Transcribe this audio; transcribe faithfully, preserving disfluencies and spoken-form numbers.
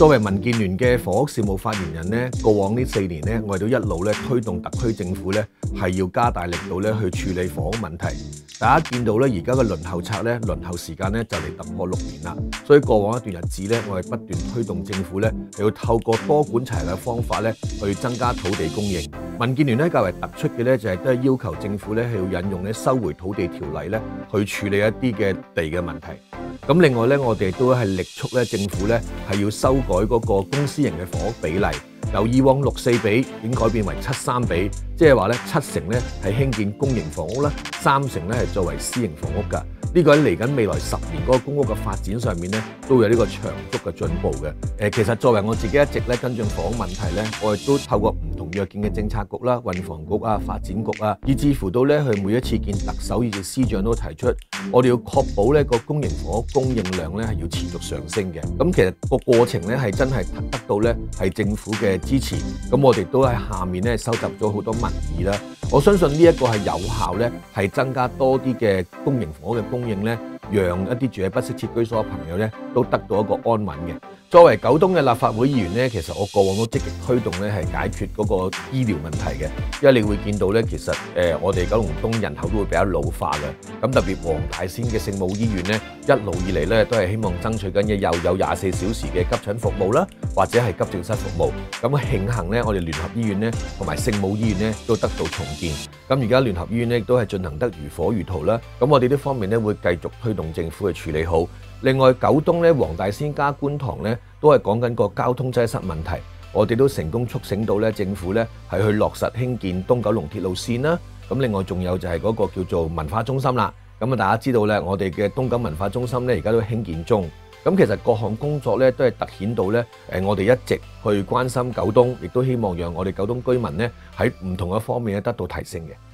作為民建聯嘅房屋事務發言人咧，過往呢四年咧，我哋都一路咧推動特區政府咧係要加大力度咧去處理房屋問題。大家見到咧，而家嘅輪候冊咧，輪候時間咧就嚟突破六年啦。所以過往一段日子咧，我哋不斷推動政府咧係要透過多管齊下嘅方法咧去增加土地供應。民建聯咧較為突出嘅咧就係都係要求政府咧係要引用咧收回土地條例咧去處理一啲嘅地嘅問題。咁另外咧，我哋都係力促咧政府咧係要修改嗰個公私營嘅房屋比例，由以往六四比已經改變為七三比，即係話咧七成咧係興建公營房屋啦，三成咧係作為私營房屋㗎。呢個喺嚟緊未來十年嗰個公屋嘅發展上面咧，都有呢個長足嘅進步嘅。誒，其實作為我自己一直咧跟進房屋問題咧，我亦都透過唔同約見嘅政策局啦、運房局啊、發展局啊，以至乎到咧佢每一次見特首以至司長都提出，我哋要確保呢個公營房屋供應量咧係要持續上升嘅。咁其實個過程咧係真係得到咧係政府嘅支持。咁我哋都喺下面咧收集咗好多民意啦。我相信呢一個係有效咧，係增加多啲嘅公營房屋嘅供應咧，讓一啲住喺不適切居所嘅朋友咧都得到一個安穩嘅。作為九東嘅立法會議員咧，其實我過往都積極推動咧係解決嗰個醫療問題嘅，因為你會見到咧，其實誒我哋九龍東人口都會比較老化嘅，咁特別黃大仙嘅聖母醫院咧，一路以嚟咧都係希望爭取緊嘅又有廿四小時嘅急診服務啦，或者係急症室服務。咁慶幸咧，我哋聯合醫院咧同埋聖母醫院咧都得到重建。咁而家聯合醫院咧亦都係進行得如火如荼啦。咁我哋呢方面咧會繼續推動政府去處理好。另外九東咧黃大仙加觀塘咧都係講緊個交通擠塞問題，我哋都成功促醒到咧政府咧係去落實興建東九龍鐵路線啦。咁另外仲有就係嗰個叫做文化中心啦。咁啊大家知道咧，我哋嘅東九文化中心咧而家都興建中。咁其實各項工作咧都係凸顯到咧誒我哋一直去關心九東，亦都希望讓我哋九東居民咧喺唔同嘅方面咧得到提升嘅。